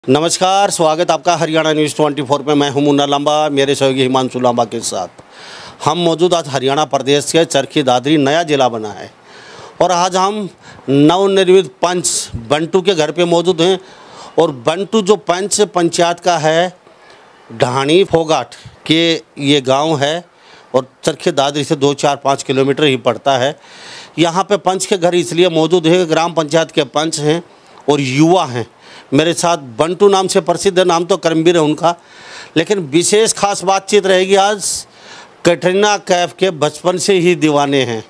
नमस्कार, स्वागत आपका हरियाणा न्यूज़ 24 में। मैं हूं मुन्ना लांबा, मेरे सहयोगी हिमांशु लांबा के साथ। हम मौजूद आज हरियाणा प्रदेश के चरखी दादरी नया जिला बना है और आज हम नवनिर्मित पंच बंटू के घर पे मौजूद हैं। और बंटू जो पंच पंचायत का है ढाणी फोगाट के ये गांव है और चरखी दादरी से 2-4-5 किलोमीटर ही पड़ता है। यहाँ पे पंच के घर इसलिए मौजूद है, ग्राम पंचायत के पंच हैं और युवा हैं। मेरे साथ बंटू नाम से प्रसिद्ध है, नाम तो कर्मवीर है उनका, लेकिन विशेष खास बातचीत रहेगी आज। कैटरीना कैफ के बचपन से ही दीवाने हैं।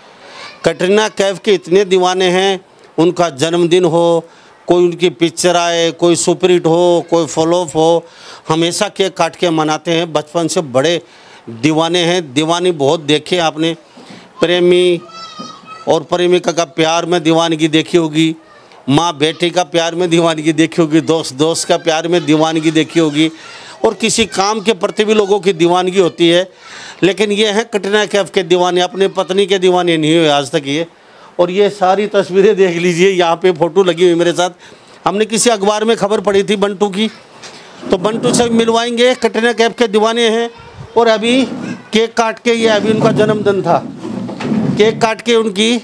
कैटरीना कैफ के इतने दीवाने हैं, उनका जन्मदिन हो, कोई उनकी पिक्चर आए, कोई सुपरहिट हो, कोई फ्लॉप हो, हमेशा केक काट के मनाते हैं। बचपन से बड़े दीवाने हैं। दीवानी बहुत देखे आपने, प्रेमी और प्रेमिका का प्यार में दीवानगी देखी होगी, माँ बेटी का प्यार में दीवानगी देखी होगी, दोस्त दोस्त का प्यार में दीवानगी देखी होगी, और किसी काम के प्रति भी लोगों की दीवानगी होती है। लेकिन ये हैं कैटरीना कैफ के दीवाने, अपनी पत्नी के दीवाने नहीं हुए आज तक ये। और ये सारी तस्वीरें देख लीजिए, यहाँ पे फ़ोटो लगी हुई मेरे साथ। हमने किसी अखबार में खबर पढ़ी थी बंटू की, तो बंटू से मिलवाएंगे। कैटरीना कैफ के दीवाने हैं और अभी केक काट के, ये अभी उनका जन्मदिन था, केक काट के उनकी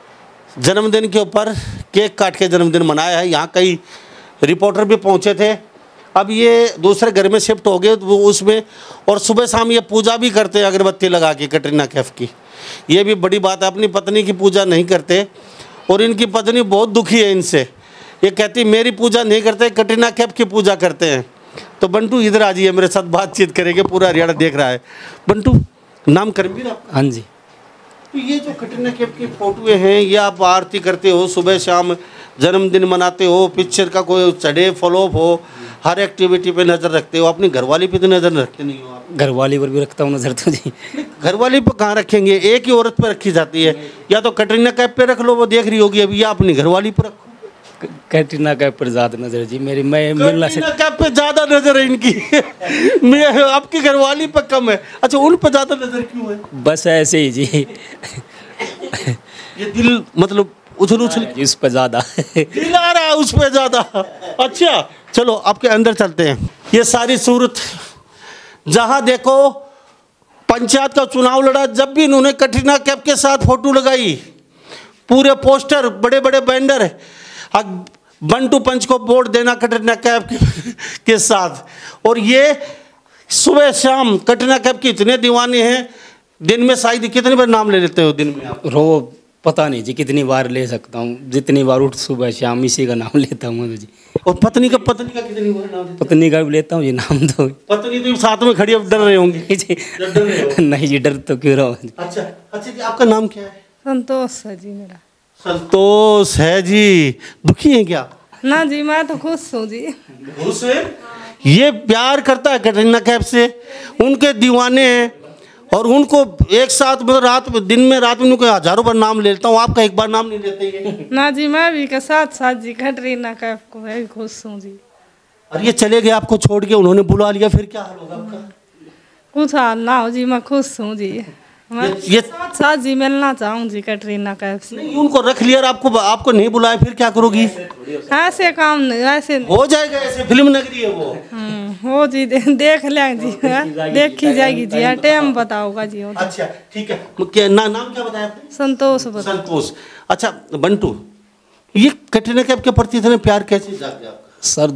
जन्मदिन के ऊपर केक काट के जन्मदिन मनाया है। यहाँ कई रिपोर्टर भी पहुँचे थे। अब ये दूसरे घर में शिफ्ट हो गए वो उसमें, और सुबह शाम ये पूजा भी करते हैं अगरबत्ती लगा के कैटरीना कैफ की। ये भी बड़ी बात है, अपनी पत्नी की पूजा नहीं करते। और इनकी पत्नी बहुत दुखी है इनसे, ये कहती मेरी पूजा नहीं करते, कैटरीना कैफ की पूजा करते हैं। तो बंटू इधर आ जाइए, मेरे साथ बातचीत करेंगे, पूरा हरियाणा देख रहा है। बंटू, नाम कर्मवीर आप? हाँ जी। तो ये जो कैटरीना कैफ की फोटोएँ हैं, ये आप आरती करते हो, सुबह शाम जन्मदिन मनाते हो, पिक्चर का कोई चढ़े फ्लॉप हो, हर एक्टिविटी पे नज़र रखते हो। अपनी घरवाली पे तो नज़र रखते नहीं हो आप? घरवाली पर भी रखता हूँ नज़र तो जी। घरवाली पे कहाँ रखेंगे, एक ही औरत पे रखी जाती है। या तो कैटरीना कैफ पे रख लो, वो देख रही होगी अभी, या अपनी घरवाली पे रखो। कैटरीना कैफ पर ज़्यादा नज़र जी मेरी। मैं मिलना से कैटरीना कैफ पे ज़्यादा नज़र है इनकी मैं आपकी घरवाली पे कम है। अच्छा, उन पे ज़्यादा नज़र क्यों है? बस ऐसे ही जी। ये दिल मतलब उछल उछल उस पर ज़्यादा दिल आ रहा है, उस पे ज़्यादा। अच्छा चलो आपके अंदर चलते हैं। ये सारी सूरत, जहाँ देखो पंचायत का चुनाव लड़ा, जब भी इन्होंने कैटरीना कैफ के साथ फोटो लगाई, पूरे पोस्टर, बड़े बड़े बैनर है, बंटू पंच को वोट देना कैटरीना कैफ के साथ। और ये सुबह शाम कैटरीना कैफ के इतने दीवाने हैं। दिन में शायद कितनी बार नाम ले लेते हो दिन में आप? रो पता नहीं जी कितनी बार ले सकता हूँ, जितनी बार उठ सुबह शाम इसी का नाम लेता हूँ जी। और पत्नी का कितनी बार नाम लेते हो? पत्नी का भी लेता हूँ जी नाम तो। पत्नी तो साथ में खड़ी, अब डर रहे होंगे जी। नहीं जी, डर तो क्यों रहा हूँ। अच्छा अच्छा जी, आपका नाम क्या है? संतोष है जी मेरा। संतोष है जी। दुखी हैं क्या? ना जी, मैं तो खुश हूँ जी। खुश है? ये प्यार करता है कैटरीना कैफ से, उनके दीवाने हैं। और उनको एक साथ मतलब रात में, दिन में रात में उनको हजारों बार नाम ले लेता हूँ, आपका एक बार नाम नहीं लेते ये? ना जी, मैं भी के साथ साथ जी कैटरीना कैफ को मैं भी खुश हूँ जी। और ये चले गए आपको छोड़ के, उन्होंने बुला लिया, फिर क्या हाल होगा आपका? कुछ हाल ना हो जी, मैं खुश हूँ जी। मैं ये साथ साथ जी मिलना चाहूँ जी कैटरीना कैफ से। नहीं, उनको रख लिया और आपको नहीं बुलाया, फिर क्या करोगी? ऐसे काम नहीं, ऐसे हो जाएगा, ऐसे फिल्म नगरी है वो। हो जी, देख लेंगे जी, देखी जाएगी जी, टाइम बताओगा जी। अच्छा ठीक है, क्या नाम क्या बताया आपने? संतोष बता। संतोष। अच्छा बंटू, ये कैटरीना कैफ के प्रति इतना प्यार कैसे जाग गया आपका? सर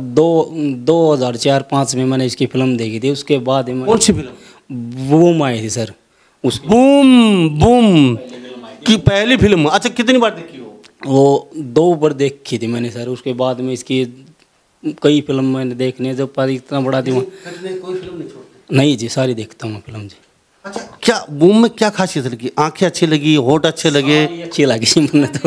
2004-05 में मैंने इसकी फिल्म देखी थी। उसके बाद कौन सी फिल्म? बूम आई थी सर। उस बूम बूम की पहली फिल्म। अच्छा, कितनी बार देखी हो? वो 2 बार देखी थी मैंने सर। उसके बाद में इसकी कई फिल्म मैंने देखने, जब पर इतना बड़ा दिमाग। कोई फिल्म नहीं छोड़ते? नहीं जी, सारी देखता हूँ मैं फिल्म जी। अच्छा, क्या बूम में क्या खासियत लगी? आंखें अच्छी लगी, होठ अच्छे लगे? अच्छी लगी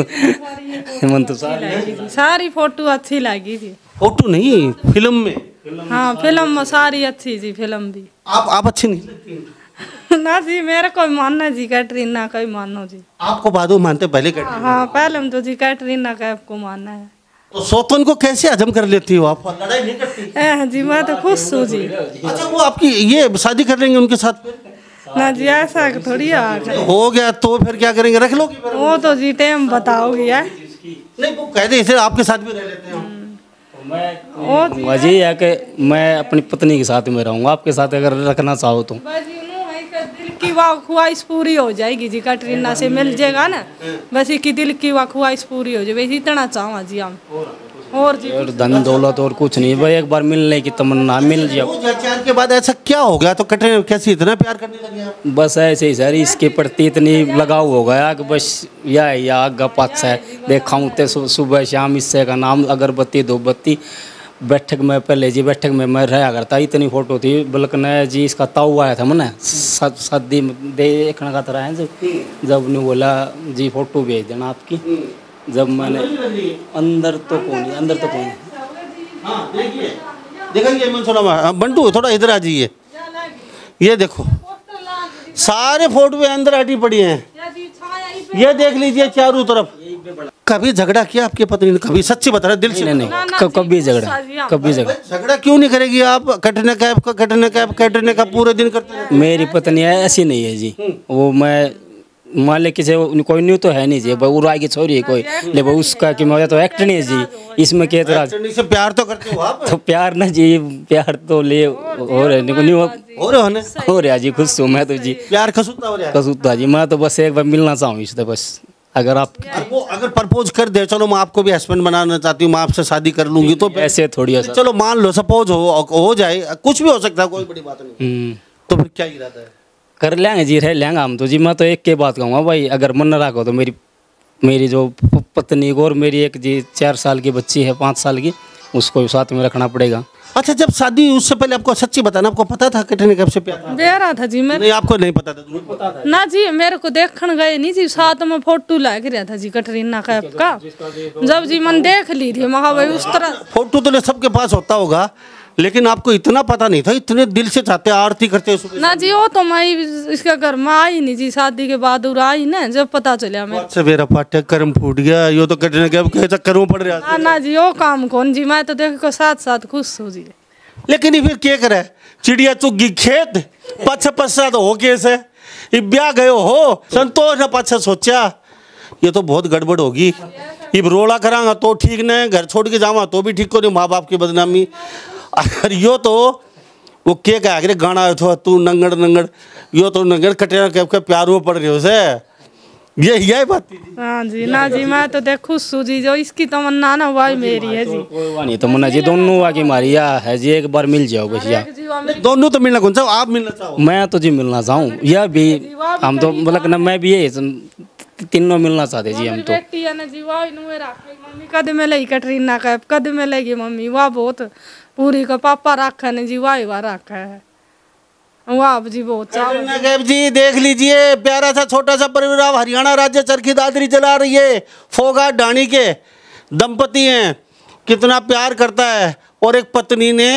मन तो सारी फोटो अच्छी लगी जी। फोटो नहीं, फिल्म में? हाँ, फिल्म में सारी अच्छी जी। फिल्म भी आप अच्छी नहीं लगती? ना जी, मेरा कोई मानना जी, कैटरीना का ही मानो जी। आपको बाद में मानते, पहले कैटरीना? हाँ, पहले हम तो जी कैटरीना कैफ को मानना है। तो सौतन को कैसे हजम कर लेती हो आप? लड़ाई नहीं करती? जी, मैं तो खुश हूँ जी। अच्छा, वो आपकी ये शादी कर लेंगे उनके साथ? ना जी, ऐसा थोड़ी हो गया तो फिर क्या करेंगे, रख लोगे? वो तो जी टाइम बताओगी यार। नहीं, वो कह दे इसे आपके साथ भी रह लेते हैं। मैं जी है कि मैं अपनी पत्नी के साथ में रहूँगा, आपके साथ अगर रखना चाहो तो। दिल की ख्वाहिश पूरी हो जाएगी जी, कटरीना से मिल जाएगा ना, बस की दिल की ख्वाहिश पूरी हो जाए, इतना चाहूँगा जी हम। और जी और धन दौलत और कुछ नहीं, भाई एक बार मिलने की तमन्ना, मिल जाओ। 2004 के बाद ऐसा क्या हो गया तो कटरीना कैसे इतना प्यार करने लगे आप? बस ऐसे ही सर, इसके प्रति इतनी लगाव हो गया कि बस या आगा पाछा है देखाऊँ तो सुबह शाम इससे का नाम अगरबत्ती धूपबत्ती। बैठक में पहले जी बैठक में मैं रहा करता, इतनी फोटो थी, बल्कि न जी इसका ताऊ आया था मैंने शादी देखने का तरह है जब ने बोला जी फोटो भेज देना आपकी, जब मैंने अंदर तो कौन हाँ देखिए देखिए मैं सुना बंटू थोड़ा इधर आ जाइए, ये देखो सारे फोटो अंदर हटी पड़ी हैं, ये देख लीजिए चारों तरफ। कभी झगड़ा किया आपके पत्नी ने? कभी सच्ची बता रहे दिल से? नहीं कभी झगड़ा क्यों नहीं करेगी आप? कटरीना कैफ पूरे दिन करते हैं। मेरी पत्नी ऐसी नहीं है जी, वो मैं मान ले किसी कोई न्यू तो है नहीं जी, उराई की छोरी है कोई, ले उसका कि मैं तो एक्टर नहीं है जी इसमें क्या तरह से प्यार तो करते हो आप? तो प्यार ना जी, प्यार तो ले हो रहा जी, खुश हूँ मैं तो जी, प्यार खसूता जी। मैं तो बस एक बार मिलना चाहूँ इससे बस। अगर आप अगर प्रपोज कर दे, चलो मैं आपको भी हस्बैंड बनाना चाहती हूँ, मैं आपसे शादी कर लूंगी, तो ऐसे थोड़ी चलो मान लो सपोज हो जाए, कुछ भी हो सकता है, कोई बड़ी बात नहीं, तो फिर क्या इरादा है? कर लेंगे जी, रह लेंगे हम तो जी। मैं तो एक के बात कहूँगा भाई, अगर मन न रखो तो मेरी जो पत्नी को और मेरी एक जी 4 साल की बच्ची है 5 साल की, उसको साथ में रखना पड़ेगा। अच्छा, जब शादी उससे पहले आपको सच्ची बताना, आपको पता था कटरीना कैफ से प्यार बेरा था जी? मैं नहीं, आपको नहीं पता था? ना जी, मेरे को देखने गए नहीं जी, साथ में फोटो लग रहा था जी कटरीना कैफ का, जब जी मन देख ली थी महा भाई उस तरह। फोटो तो सबके पास होता होगा, लेकिन आपको इतना पता नहीं था, इतने दिल से चाहते आरती करते ना जी। वो तो मैं इसके घर में आई नहीं जी, शादी के बाद आई ना, जब पता चला मैं मेरा पाठ्य कर्म फूट गया, यो तो कटरीना कैफ के चक्कर में पड़ रहा। ना जी, वो काम कौन जी, मैं तो देख को साथ साथ खुश हो जी। लेकिन फिर क्या करे, चिड़िया चुग खेत पछा तो हो कैसे ब्याह गए हो, संतोष ने पाछा सोचा ये तो बहुत गड़बड़ होगी, इब रोड़ा करांगा तो ठीक नहीं, घर छोड़ के जावा तो भी ठीक को नहीं, माँ बाप की बदनामी। अगर यो तो वो क्या कहा गाना था तू नंगड़ नंगड़, यो तो नंगड़ कटरीना कैफ के प्यार वो पड़ रही हो से, यही बात थी। हाँ जी, ना जी, मैं तो देख खुश हूँ जी, जो इसकी तमन्ना ना वही मेरी है जी। नहीं तो मुन्ना जी दोनों आगे मारिया है जी, एक बार मिल जाओ भैया। दोनों तो मिलना कौन सा, आप मिलना चाहो? मैं तो जी मिलना चाहूँ, यह भी हम तो मतलब ना, मैं भी ये तीनों मिलना चाहते जी हम तो। मम्मी कद में लगी कटरीना कैफ, कद में लगी मम्मी, वाह बहुत पूरी का पापा रखा ने जी, वाह रखा है, वाह जी बहुत। कटरीना कैफ जी देख लीजिए, प्यारा सा छोटा सा परिवार हरियाणा राज्य चरखी दादरी चला रही है, फोगाट ढाणी के दंपति हैं, कितना प्यार करता है, और एक पत्नी ने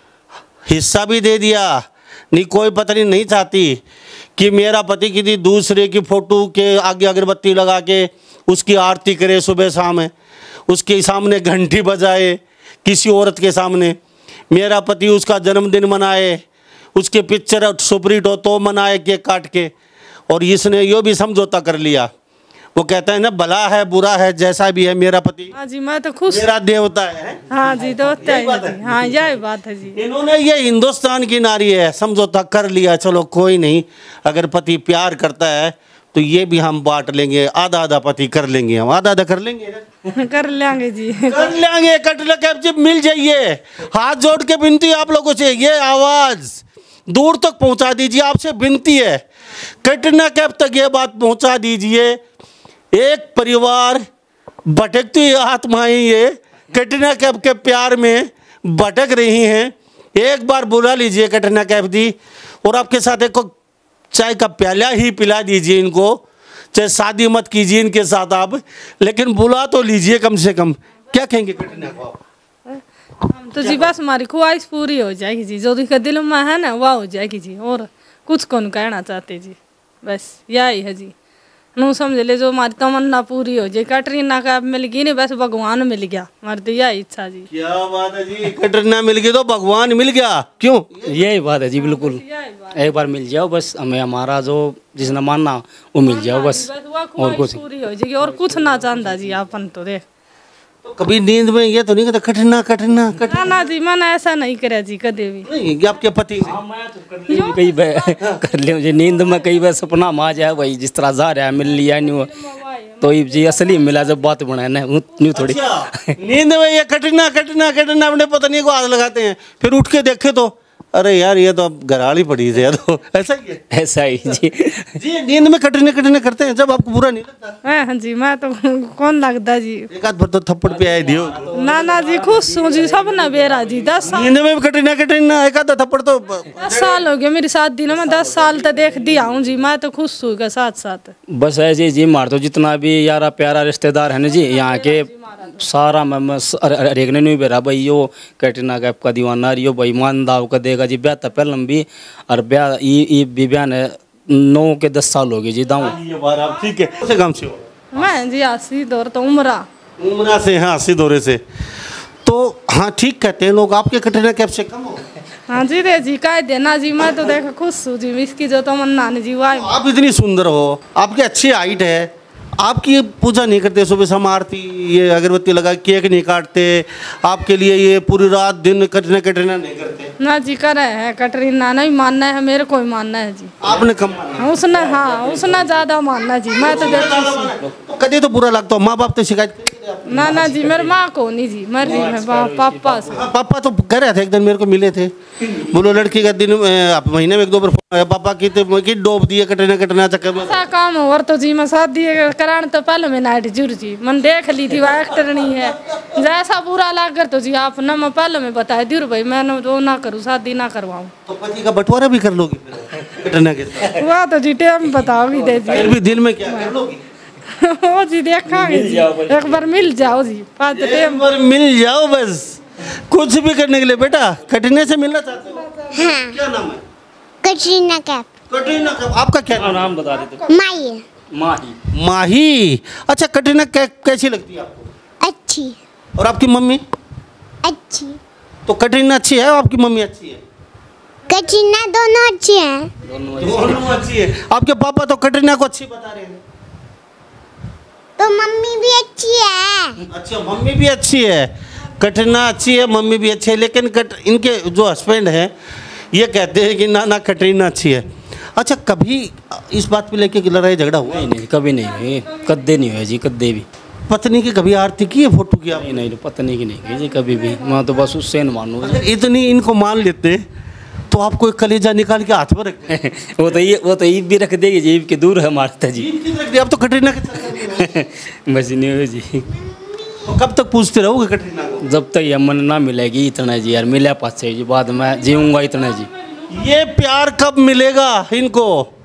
हिस्सा भी दे दिया। नहीं, कोई पत्नी नहीं चाहती कि मेरा पति किसी दूसरे की फोटो के आगे अगरबत्ती लगा के उसकी आरती करे सुबह शाम, उसके सामने घंटी बजाए, किसी औरत के सामने मेरा पति उसका जन्मदिन मनाए, उसके पिक्चर सुपरहिट हो तो मनाए केक काट के। और इसने यो भी समझौता कर लिया, वो कहता है ना, भला है बुरा है जैसा भी है मेरा पति, हाँ जी, मैं तो खुश, मेरा देवता है। हाँ जी, देवता है, हाँ यही बात है जी। इन्होंने ये हिंदुस्तान की नारी है, समझौता कर लिया, चलो कोई नहीं, अगर पति प्यार करता है तो ये भी हम बांट लेंगे, आधा आधा पति कर लेंगे, हम आधा कर लेंगे कर लेंगे जी, कर लेंगे। कटरीना कैफ जी मिल जाइए, हाथ जोड़ के विनती आप लोगों से, ये आवाज दूर तक पहुंचा दीजिए, आपसे विनती है, कटरीना कैफ तक ये बात पहुंचा दीजिए। एक परिवार भटकती आत्माएं ये कटरीना कैफ के प्यार में भटक रही हैं, एक बार बुला लीजिए कटरीना कैफ जी, और आपके साथ एक चाय का प्याला ही पिला दीजिए इनको, चाहे शादी मत कीजिए इनके साथ आप, लेकिन बुला तो लीजिए कम से कम। क्या कहेंगे कटरीना को? हम तो जी बस हमारी ख्वाहिश पूरी हो जाएगी जी, जो उसके दिल में है ना वह हो जाएगी जी, और कुछ कौन कहना चाहते जी, बस यही है जी। नू समझ ले, जो हमारी तमन्ना पूरी हो जाए, कटरीना कैफ मिल गई नहीं, बस भगवान मिल गया, हमारी तो यही इच्छा जी। क्या बात है जी, कटरीना मिल गई तो भगवान मिल गया, क्यों? यही बात है जी, बिल्कुल, एक बार मिल जाओ बस, हमें हमारा जो जिसने मानना वो मिल जाओ बस, और कुछ पूरी हो जाएगी, और कुछ ना चाहता जी अपन तो देख। तो कभी नींद में ये तो नहीं कहते कटरीना कटरीना कटरीना? ना जी मैंने ऐसा नहीं करा जी कदे भी। नहीं, ये आपके पति से? कई बार कर ले मुझे नींद में, कई बार सपना में आ जाए वही जिस तरह जा रहा है मिल लिया नहीं वो, तो ये जी असली मिला जब बात बनाए ना न्यू थोड़ी। अच्छा, नींद में ये कटरीना कटरीना कटरीना अपने पत्नी को हाथ लगाते हैं, फिर उठ के देखे तो अरे यार ये तो अब घराली पड़ी थी यार, तो ऐसा ही है। ऐसा ही जी। जी नींद में कटरीना कटरीना करते हैं जब आपको बुरा नहीं लगता? हाँ जी मैं तो कौन लगता जी। एक आध बार तो थप्पड़ पे आए दियो। ना जी खुश हूँ जी, सब न बेरा जी 10 साल। नींद में भी कटरीना कटरीना एक आध थप्पड़ तो 10 साल हो गए मेरी शादी ना, मैं 10 साल तक देख दिया हूँ जी, मैं तो खुश हूँ के साथ साथ। बस ऐसे जी मार तो जितना भी यारा प्यारा रिश्तेदार है ना जी यहाँ के सारा मैं रेगने नहीं बेरा भाई यो कैटरीना कैफ का दीवाना रियो भाई मान दाव का देगा जी। ब्याह तो पहले भी और ब्याह ये भी ब्याह ने 9 के 10 साल हो गए जी दाऊ। ये बार आप ठीक है। कौन से गांव से हो? मैं जी आसी दौर तो उमरा से? हाँ, अस्सी दौरे से। तो हाँ ठीक कहते हैं लोग, आपके कटरीना कैफ से कम हो? हाँ जी रे जी कह देना जी, मैं तो देखा खुश हूँ जी, इसकी जो तो मन नानी जी वाई। आप इतनी सुंदर हो, आपकी अच्छी हाइट है, आपकी पूजा नहीं करते सुबह शाम आरती ये अगरबत्ती लगा केक नहीं काटते, आपके लिए ये पूरी रात दिन कटरीना कटरीना नहीं करते? ना जी करे है कटरीना नहीं मानना है, मेरे को ही मानना है जी। आपने कम माना? उसने हाँ उसने ज्यादा मानना जी, मैं तो देखती कभी तो बुरा लगता हो, माँ बाप तो शिकायत की? ना जी मेरे माँ को नहीं जी, मर रही है पापा से। हाँ, पापा तो कह रहे थे एक दिन मेरे को मिले थे, बोलो लड़की का दिन महीने में 1-2 बार फोन आया पापा की डोब दिए कटरीना कटरीना चक्कर में। ऐसा काम और तो जी मैं शादी कराने तो पहले मैं नाइट जुड़ जी मन देख ली थी, वह एक्टर नहीं है जैसा बुरा लग तो जी आप न मैं पहले में बताया दूर भाई मैं वो ना करूँ शादी ना करवाऊँ। तो पति का बंटवारा भी कर लोगी कटरीना के साथ? वह तो जी टाइम बताओगी दे जी। फिर भी दिल में क्या कर लोगी? वो जी देखांगे जी, एक बार मिल जाओ जी, पाँच एक बार मिल जाओ बस, कुछ भी करने के लिए। बेटा कटरीना से मिलना चाहते हो? हाँ। क्या नाम है? कटरीना कैफ। कटरीना कैफ। आपका क्या नाम? नाम बता देते। माही। माही। माही। अच्छा कटरीना कैसी लगती है आपको? अच्छी। और आपकी मम्मी? अच्छी। तो कटरीना अच्छी है और आपकी मम्मी अच्छी है? कटरीना दोनों अच्छी हैं। दोनों अच्छी है। आपके पापा तो कटरीना को अच्छी बता रहे हैं। तो मम्मी भी अच्छी है। अच्छा मम्मी भी अच्छी है, कटरीना अच्छी है, मम्मी भी अच्छी है, लेकिन इनके जो हस्बैंड हैं ये कहते हैं कि ना कटरीना अच्छी है। अच्छा कभी इस बात पे लेके लड़ाई झगड़ा हुआ? नहीं कभी नहीं हुई, कद्दे नहीं हुए जी, कद्दे भी। पत्नी की कभी आरती की है, फोटो की? नहीं पत्नी की नहीं की जी कभी भी, मैं तो बस उससे न मानूँ। अगर इतनी इनको मान लेते तो आपको एक कलेजा निकाल के हाथ में रखते। वो तो ईब भी रख देगी जी, ईब के दूर है मारता जी। अब तो कटरीना के बस नहीं हुई जी। तो कब तक पूछते रहोगे कटरीना को? जब तक ये मन ना मिलेगी इतना जी यार, मिले पास से जी बाद में जीऊँगा इतना जी। ये प्यार कब मिलेगा इनको?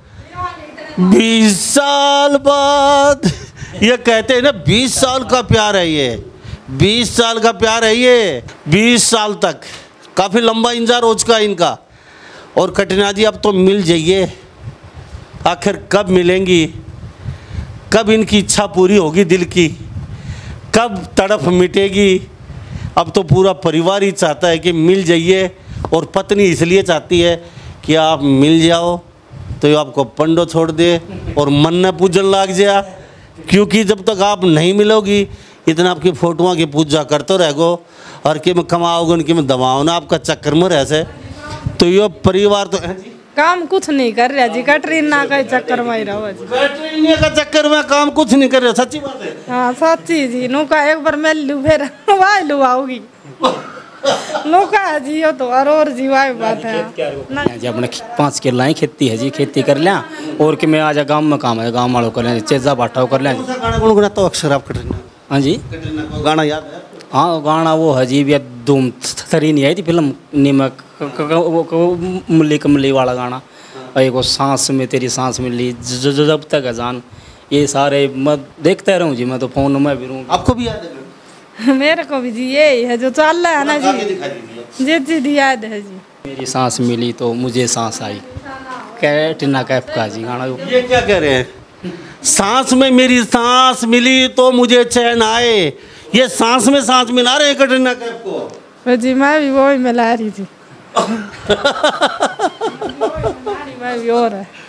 20 साल बाद। ये कहते हैं ना 20 साल का प्यार है ये, 20 साल का प्यार है ये, 20 साल तक काफ़ी लंबा इंतजार हो चुका है इनका। और कटरीना जी अब तो मिल जाइए, आखिर कब मिलेंगी, कब इनकी इच्छा पूरी होगी दिल की, कब तड़प मिटेगी? अब तो पूरा परिवार ही चाहता है कि मिल जाइए, और पत्नी इसलिए चाहती है कि आप मिल जाओ तो ये आपको पंडो छोड़ दे और मन न पूजन लग जाए, क्योंकि जब तक आप नहीं मिलोगी इतना आपकी फोटोआं की पूजा करते रहोगे और कि मैं कमाओगे उनकी मैं दबाओ ना आपका चक्कर में रह से। तो ये परिवार तो काम कुछ नहीं कर रहा जी, कटरीना का चक्कर में ही रहो जी। कटरीना का चक्कर में काम कुछ नहीं कर रहे, सच्ची बात है। हाँ सच्ची जी, नौका एक बार मिल लूँ फिर वाह लू आओगी नौका जी हो तो और जी वाह बात है जी। अपने 5 किला ही खेती है जी, खेती कर लिया और कि मैं आज गाँव में काम है, गाँव वालों कर लें, चेजा बाटा कर लें। गाना गुनगुनाता हो अक्सर आप कटरीना? हाँ जी कटरीना को गाना याद है? हाँ गाना वो है जी, भी धूम थरी नहीं आई थी फिल्म नीमक मुल्ली कमली वाला गाना, और एक वो सांस में तेरी सांस मिली, जब तक है जान, ये सारे मैं देखते रहूँ जी, मैं तो फोन में भी रहूँ। आपको भी याद है? मेरे को भी जी यही है जो चल रहा है ना जी, जी याद है जी। मेरी सांस मिली तो मुझे सांस आई, कटरीना कैफ का जी गाना। ये क्या कह रहे हैं? सांस में मेरी सांस मिली तो मुझे चैन आए, ये सांस में सांस मिला रहे हैं कटरीना कैफ को जी। मैं भी वो ही मिला रही थी मैं भी और है।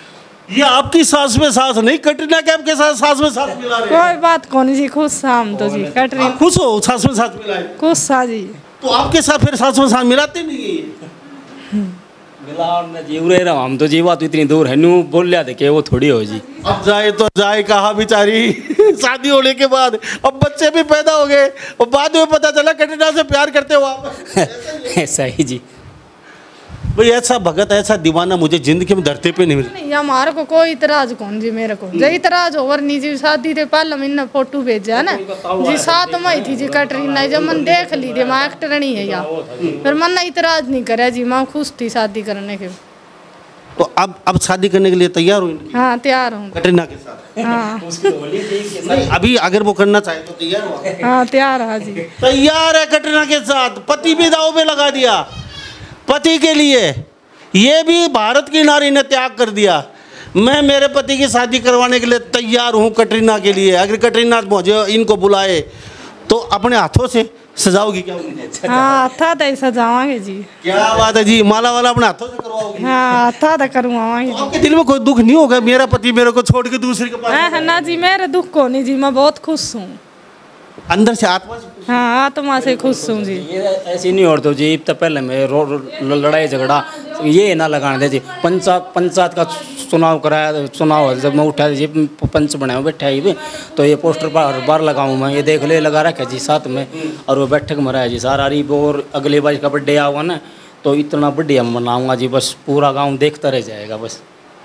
ये आपकी सास में सास नहीं, कटरीना कैफ के साथ सास में सास मिला रहे कोई बात कौन जी, खुश हम तो जी कटरीना आप खुश हो सास में सास मिला है? खुश सा जी। तो आपके साथ फिर सास में सास मिलाते नहीं है? मिलान में जी उरे रहा हम तो जी बात इतनी दूर है नू बोल लिया देखे वो थोड़ी हो जी। अब जाए तो जाए कहा बेचारी शादी होने के बाद, अब बच्चे भी पैदा हो गए और बाद में पता चला कटरीना से प्यार करते हो आप। ऐसा ही जी। भाई ऐसा भगत ऐसा दीवाना मुझे जिंदगी में धरती पे नहीं मिला। नहीं हमारे को कोई इतराज कौन जी, मेरे को जो इतराज होवर नहीं जी। शादी थे पहले मैंने फोटो भेजा ना जी, साथ में ही थी जी कटरीना, जब मन देख ली थी मैं एक्टर नहीं है या फिर मन इतराज नहीं करे जी, मैं खुश थी शादी करने के। तो अब शादी करने के लिए तैयार हो? हाँ तैयार हूँ। कटरीना के साथ? हाँ नहीं, अभी अगर वो करना चाहे तो तैयार हो? हाँ तैयार है जी। तैयार है कटरीना के साथ, पति भी दाव पे लगा दिया पति के लिए। ये भी भारत की नारी ने त्याग कर दिया, मैं मेरे पति की शादी करवाने के लिए तैयार हूँ कटरीना के लिए। अगर कटरीना मुझे इनको बुलाए तो अपने हाथों से सजाओगी क्या? हाँ था तो सजावांगे जी। क्या बात है जी, माला वाला अपने हाथों से करवाओगी? हाँ था तो करवावांगे। तो आपके दिल में कोई दुख नहीं होगा मेरा पति मेरे को छोड़ के दूसरे के पास? है ना जी, मेरे दुख को नहीं जी, मैं बहुत खुश हूँ अंदर से, आत्मा से? हाँ आत्मा से खुश हूँ जी। ये ऐसी नहीं और तो जी अब तो पहले में लड़ाई झगड़ा ये ना लगाने दे जी। पंचायत का चुनाव कराया, चुनाव जब मैं उठा जी पंच बनाया बैठा ही तो ये पोस्टर पर हर बार लगाऊँ मैं, ये देख ले लगा रखे जी साथ में। और वो बैठक में रहा जी सारा अरीब, और अगले बार का बर्थडे आऊँगा ना तो इतना बढ़िया मनाऊँगा जी, बस पूरा गाँव देखता रह जाएगा बस।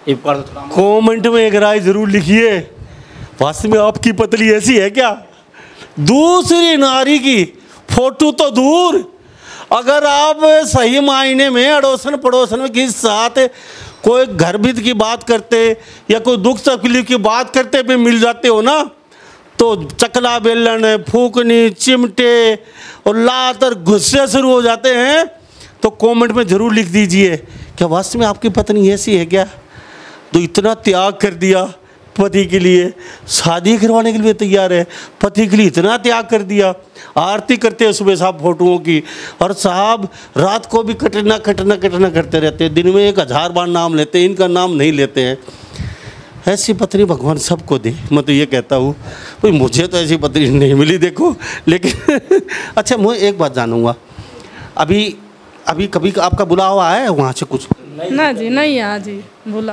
कमेंट में एक राय जरूर लिखिए, वास्तव में आपकी पतली ऐसी है क्या? दूसरी नारी की फोटो तो दूर, अगर आप सही मायने में अड़ोसन पड़ोसन में किसी साथ कोई घर भीत की बात करते या कोई दुख तकलीफ की बात करते हुए मिल जाते हो ना, तो चकला बेलन फूकनी चिमटे और लात और गुस्से शुरू हो जाते हैं। तो कमेंट में ज़रूर लिख दीजिए क्या वास्तव में आपकी पत्नी ऐसी है क्या, तो इतना त्याग कर दिया पति के लिए, शादी करवाने के लिए तैयार है, पति के लिए इतना त्याग कर दिया। आरती करते हैं सुबह साहब फोटोओं की, और साहब रात को भी कटरीना कटरीना कटरीना करते रहते हैं, दिन में 1000 बार नाम लेते हैं, इनका नाम नहीं लेते हैं। ऐसी पत्नी भगवान सबको दे, मैं तो ये कहता हूँ। भाई मुझे तो ऐसी पत्नी नहीं मिली देखो, लेकिन अच्छा मैं एक बात जानूँगा, अभी कभी आपका बुलावा आया है वहाँ से कुछ? ना जी नहीं आ जी बुला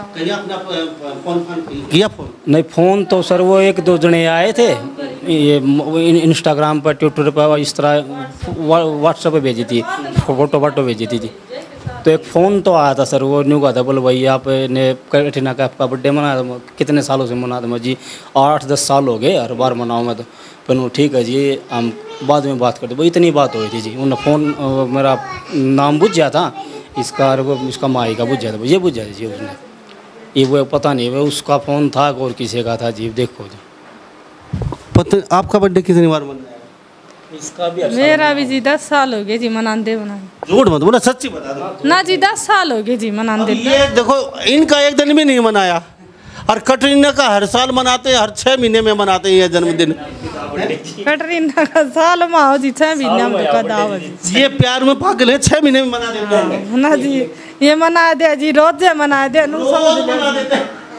फोन किया? फोन नहीं, फ़ोन तो सर वो 1-2 जने आए थे, ये इंस्टाग्राम पर ट्विटर पर इस तरह व्हाट्सएप पे भेजी थी फोटो भेजी थी जी। तो एक फ़ोन तो आया था सर, वो न्यू कहा था बोलो भाई आपने कटरीना कैफ का बर्थडे मनाया था, कितने सालों से मना था मैं जी 8-10 साल हो गए हर बार मनाऊँ मैं तो। पर ठीक है जी हम बाद में बात करते, वो इतनी बात हो रही थी जी। उन्होंने फ़ोन मेरा नाम बुझ गया था इसका, और वो इसका माई का बुझ जाता, ये बुझ जाता जी उसने, ये वो पता नहीं वो उसका फ़ोन था और किसी का था जी। देखो जी पता आपका बर्थडे कितनी बार मनाया? इसका भी मेरा भी जी 10 साल हो गए जी मनाते मनाते। झूठ मत बोला, सच्ची बता दो ना जी 10 साल हो गए जी मनाते। ये देखो इनका एक दिन भी नहीं मनाया, और कटरीना का हर साल मनाते हैं, हर 6 महीने में मनाते हैं ये जन्मदिन। कटरीना का साल में आओ जी 6 महीने में का दावत। ये प्यार में पागल है, 6 महीने में मना देते हैं ना जी, ये मना दे जी, रोजे मना दे रोज मना देते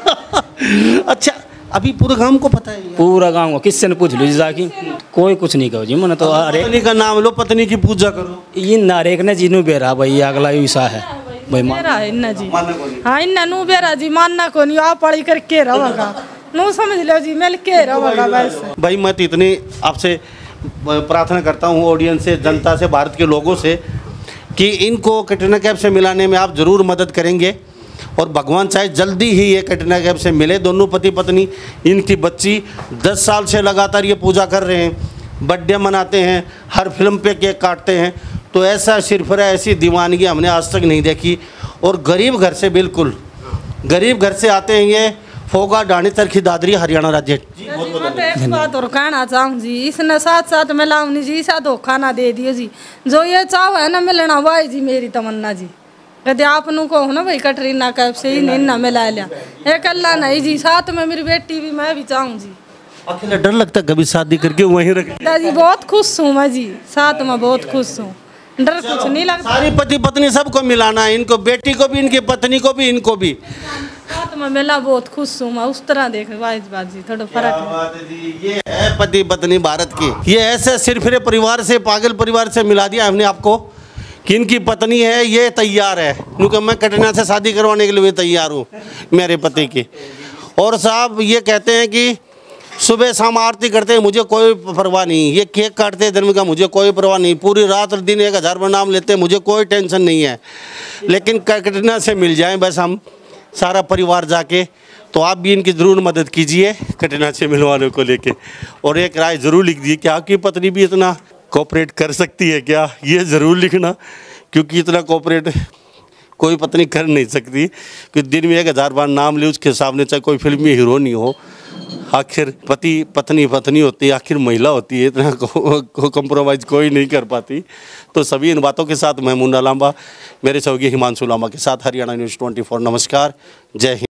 हैं। अच्छा अभी पूरे गांव को पता है? पूरा गाँव को किससे ने पूछ लो जी जाके, कोई कुछ नहीं कहो जी मैंने तो। अरे पत्नी का नाम लो, पत्नी की पूजा करो। ये नारेक ने जीनू बेरा भाई अगला ईसा है भाई मेरा है इन्ना जी। हाँ इन्ना नू बेरा जी मानना को नहीं, आप पढ़ी करके रहोगा नू समझ लो जी, मिल के रहोगा बस। भाई मैं तो इतनी आपसे प्रार्थना करता हूँ ऑडियंस से, जनता से, भारत के लोगों से, कि इनको कटरीना कैफ से मिलाने में आप ज़रूर मदद करेंगे, और भगवान चाहे जल्दी ही ये कटरीना कैफ से मिले। दोनों पति पत्नी, इनकी बच्ची 10 साल से लगातार ये पूजा कर रहे हैं, बर्थडे मनाते हैं, हर फिल्म पे केक काटते हैं। तो ऐसा सिरफरा ऐसी दीवानगी हमने आज तक नहीं देखी। और गरीब घर से, बिल्कुल गरीब घर से आते हैं ये, फोगा डाणी चरखी दादरी हरियाणा राज्य। एक बात और कहना चाहूँ जी, इसने साथ साथ मिलाऊनी जी, ऐसा धोखा ना दे दियो जी, जो ये चाहो है ना मिलना वही जी मेरी तमन्ना जी। कदे आप नु कहो ना भाई कटरीना कैफ से ही नहीं ना मिला लिया, एक अल्लाह नहीं जी, साथ में मेरी बेटी भी मैं भी चाहूँ जी। अकेला डर लगता है कभी शादी करके वहीं रख जी? बहुत खुश हूँ मैं जी, साथ में बहुत खुश हूँ, डर कुछ नहीं लगता। सारी पति पत्नी सबको मिलाना है, इनको बेटी को भी, इनकी पत्नी को भी, इनको भी। बात में मेला बहुत खुश हूँ मैं उस तरह देख वाइज बात जी थोड़ा फर्क है। बात है जी, ये है पति पत्नी भारत की। ये ऐसे सिर्फ परिवार से, पागल परिवार से मिला दिया हमने आपको कि इनकी पत्नी है, ये तैयार है क्योंकि मैं कटरीना से शादी करवाने के लिए भी तैयार हूँ मेरे पति की। और साहब ये कहते हैं कि सुबह शाम आरती करते हैं, मुझे कोई परवाह नहीं। ये केक काटते हैं धर्म का, मुझे कोई परवाह नहीं। पूरी रात और दिन 1000 बार नाम लेते हैं, मुझे कोई टेंशन नहीं है। लेकिन कटरीना से मिल जाएं बस हम सारा परिवार जाके। तो आप भी इनकी ज़रूर मदद कीजिए कटरीना से मिलवाने को लेके। और एक राय ज़रूर लिख दीजिए कि आपकी पत्नी भी इतना कोऑपरेट कर सकती है क्या, ये ज़रूर लिखना, क्योंकि इतना कोऑपरेट कोई पत्नी कर नहीं सकती कि दिन में 1000 बार नाम ले उसके सामने, चाहे कोई फिल्मी हीरो नहीं हो। आखिर पति पत्नी पत्नी होती है, आखिर महिला होती है, इतना कॉम्प्रोमाइज़ कोई नहीं कर पाती। तो सभी इन बातों के साथ मैं मुन्ना लांबा मेरे सहयोगी हिमांशु लांबा के साथ हरियाणा न्यूज़ 24। नमस्कार, जय हिंद।